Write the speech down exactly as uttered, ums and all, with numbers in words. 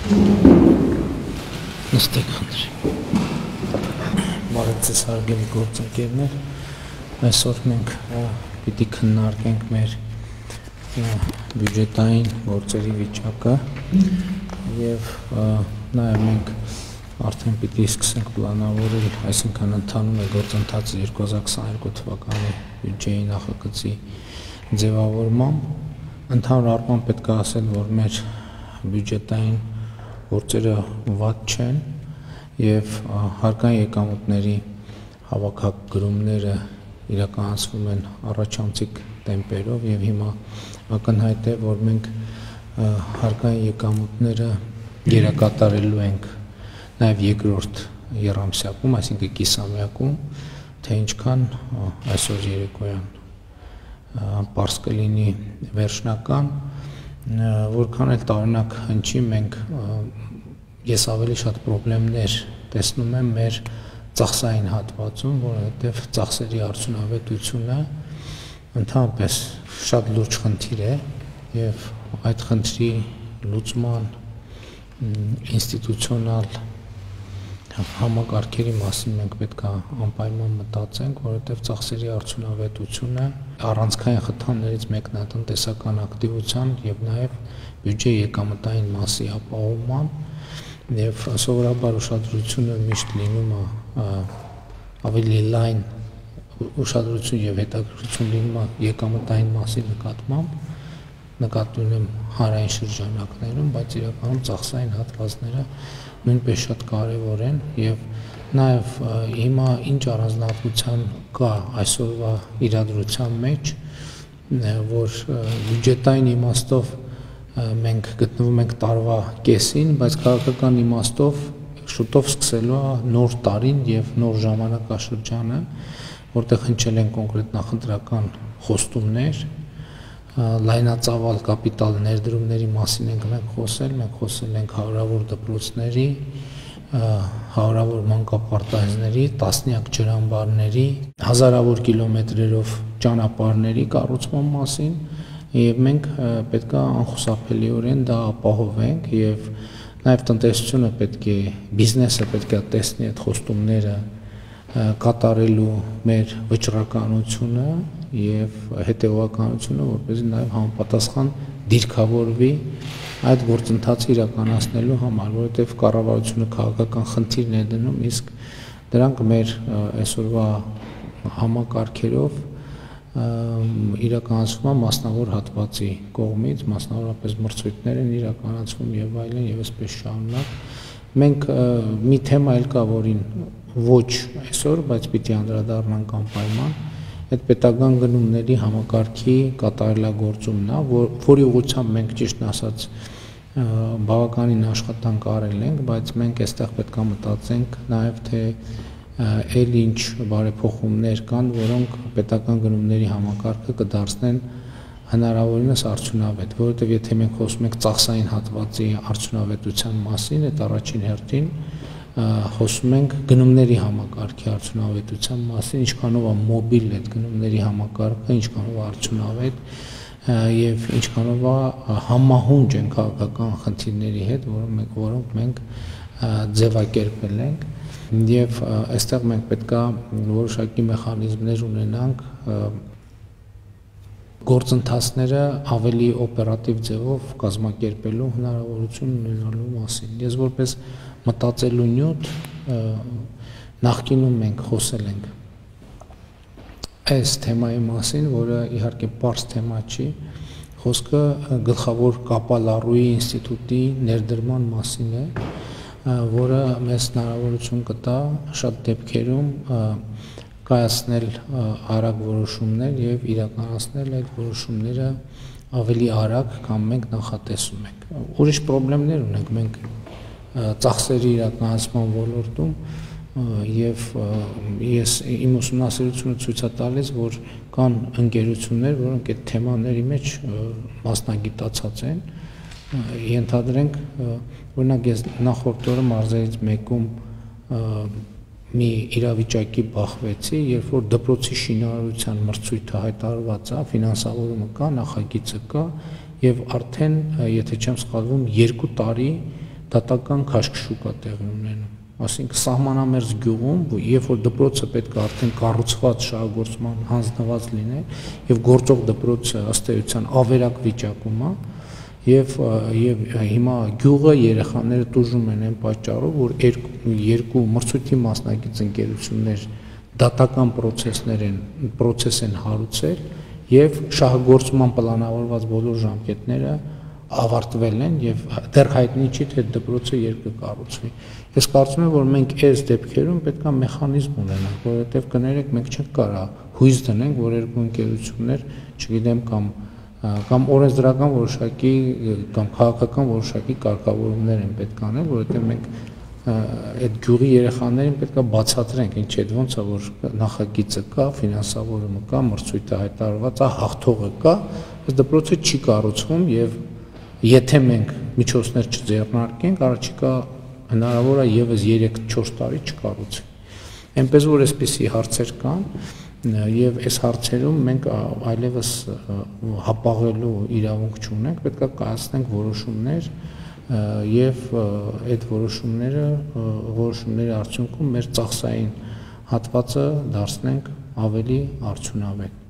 Նստեք հանր։ Բարեցես հարգելի գործընկերներ, այսօր մենք պիտի քննարկենք մեր բյուջետային գործերի վիճակը և նաև մենք արդեն պիտի սկսենք պլանավորել, այսինքն ընթանում է գործընթացը երկու հազար քսաներկու թվականի բյուջեի նախագծի ձևավորմամբ, ընդհանուր առմամբ պետք է ասել, որ մեր բյուջետային գործերը վատ չեն և հարկային եկամուտների հավաքագրումները իրականացվում են առաջամցիկ տեմպերով և հիմա ակնհայտ է, որ մենք հարկային եկամուտները գերակատարելու ենք նաև երկրորդ եռամսյակում, այսինքն կիսամյակում, թե ինչքան այսօր երեկոյան պարզ կլինի վերջնական, որքան էլ տարօրինակ հնչի, մենք ես ավելի շատ պրոբլեմներ տեսնում եմ մեր ծախսային հատվածում, որովհետև ծախսերի արդյունավետությունը ընդհանրապես շատ լուրջ խնդիր է և այդ խնդրի լուծման ինստիտուցիոնալ համակարգերի մասին մենք պետք է անպայման մտածենք, որովհետև ծախսերի արդյունավետությունը առանցքային խթաններից մեկն է տնտեսական ակտիվության և նաև բյուջեի եկամտային մասի ապահովման և սովորաբար ուշադրությունը միշտ լինում է ավելի լայն ուշադրություն և հետաքրքրություն լինում է եկամտային մասի նկատմամբ, նկատի ունեմ հանրային շրջանակներում, բայց իրականում ծախսային հատվածները նույնպես շատ կարևոր են և նաև հիմա ինչ առանձնահատկություն կա այսօրվա իրադրության մեջ, որ բյուջետային իմաստով մենք գտնվում ենք տարվա կեսին, բայց քաղաքական իմաստով շուտով սկսելու է նոր տարին և նոր ժամանակաշրջանը, որտեղ հնչել են կոնկրետ նախընտրական խոստումներ, լայնածավալ կապիտալ ներդրումների մասին ենք մենք խոսել, մենք խոսել ենք հարյուրավոր դպրոցների, հարյուրավոր մանկապարտեզների, տասնյակ ջրամբարների, հազարավոր կիլոմետրերով ճանապարհների կառուցման մասին և մենք պետք է անխուսափելիորեն դա ապահովենք և նաև տնտեսությունը պետք է, բիզնեսը պետք է տեսնի այդ խոստումները կատարելու մեր վճռականությունը և հետևողականությունը, որպեսզի նաև համապատասխան դիրքավորվի այդ գործընթացը իրականացնելու համար, որովհետև կառավարությունը քաղաքական խնդիրն է դնում, իսկ դրանք մեր այսօրվա համակարգերով իրականացվում է մասնավոր հատվածի կողմից, մասնավորապես մրցույթներ են իրականացվում և այլն և այսպես շարունակ։ Մենք մի թեմա էլ կա, որին ոչ այսօր, բայց պիտի անդրադառնանք անպայման, այդ պետական գնումների համակարգի կատարելագործումն է, որի ուղղությամբ մենք ճիշտն ասած բավականին աշխատանք արել ենք, բայց մենք այստեղ պետք է մտածենք նաև թե էլ ինչ բարեփոխումներ կան, որոնք պետական գնումների համակարգը կդարձնեն հնարավորինս արդյունավետ, որովհետև եթե մենք խոսում ենք ծախսային հատվածի արդյունավետության մասին, այդ առաջին հերթին խոսում ենք գնումների համակարգի արդյունավետության մասին, ինչքանով է մոբիլ այդ գնումների համակարգը, ինչքանով է արդյունավետ և ինչքանով է համահունչ են քաղաքական խնդիրների հետ, որոնք մենք ձևակերպել ենք և այստեղ մենք պետք է որոշակի մեխանիզմներ ունենանք գործընթացները ավելի օպերատիվ ձևով կազմակերպելու հնարավորություն ունենալու մասին։ Ես որպես մտածելու նյութ նախկինում մենք խոսել ենք այս թեմայի մասին, որը իհարկե պարզ թեմա չի, խոսքը գլխավոր կապալառուի ինստիտուտի ներդրման մասին է, որը մեզ հնարավորություն կտա շատ դեպքերում կայացնել արագ որոշումներ և իրականացնել այդ որոշումները ավելի արագ, քան մենք նախատեսում ենք։ Ուրիշ պրոբլեմներ ունենք մենք ծախսերի իրականացման ոլորտում և ես իմ ուսումնասիրությունը ցույց է տալիս, որ կան ընկերություններ, որոնք այդ թեմաների մեջ մասնագիտացած են, ենթադրենք, օրինակ ես նախորդ օրը մարզերից մեկում մի իրավիճակի բախվեցի, երբ որ դպրոցի շինարարության մրցույթը հայտարարված է, ֆինանսավորումը կա, նախագիծը կա և արդեն, եթե չեմ սխալվում, երկու տարի դատական քաշքշուկ է տեղի ունենում։ Այսինքն սահմանամերձ գյուղում, երբ որ դպրոցը պետք է արդեն կառուցված շահագործման հանձնված լիներ եւ գործող դպրոցը ըստ էության ավերակ վիճակում է, եւ եւ հիմա գյուղը երեխաները տուժում են այն պատճառով, որ երկու, երկու մրցույթի մասնակից ընկերություններ դատական process-ներ են, process են հարուցել եւ շահագործման պլանավորված բոլոր ժամկետները ավարտվել են եւ դեռ հայտնի չի թե դպրոցը երբ կկառուցվի։ Ես կարծում եմ, որ մենք այս դեպքերում պետք է մեխանիզմ ունենանք, որովհետեւ կներեք մենք չենք կարա հույս դնենք, որ երկու ընկերություններ, չգիտեմ, կամ կամ օրենսդրական որոշակի կամ քաղաքական որոշակի կարգավորումներ են պետք անել, որովհետեւ մենք այդ գյուղի երեխաներին պետք է բացատրենք, ինչ է ոնց է որ նախագիծը կա, ֆինանսավորումը կա, մրցույթը հայտարարված է, հաղթողը կա, այս դպրոցը չի կառուցվում եւ եթե մենք միջոցներ չձեռնարկենք, առաջիկա հնարավոր է եւս երեք չորս տարի չկառուցվի։ Այնպես որ այսպիսի հարցեր կան եւ այս հարցերում մենք այլևս հապաղելու իրավունք չունենք, պետք է կայացնենք որոշումներ եւ այդ որոշումները որոշումների արդյունքում մեր ծախսային հատվածը դարձնենք ավելի արդյունավետ։